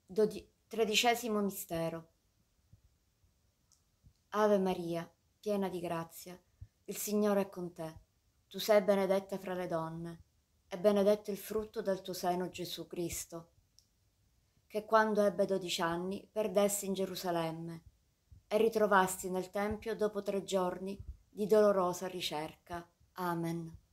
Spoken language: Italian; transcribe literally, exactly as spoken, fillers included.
Dodi- tredicesimo mistero. Ave Maria, piena di grazia, il Signore è con te. Tu sei benedetta fra le donne, e benedetto il frutto del tuo seno, Gesù Cristo, che quando ebbe dodici anni perdessi in Gerusalemme e ritrovasti nel Tempio dopo tre giorni di dolorosa ricerca. Amen.